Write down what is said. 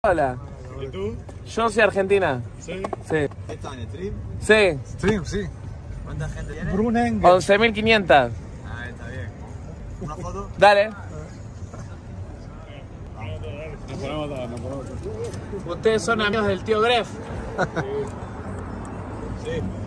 Hola. ¿Y tú? Yo soy argentina. Sí. Sí. ¿Esto en stream? Sí. Stream, sí. ¿Cuánta gente tiene? Bruneng. 11.500. Ah, está bien. ¿Una foto? Dale. Nos ponemos todos, nos ponemos todos. Ustedes son amigos del tío Gref. Sí.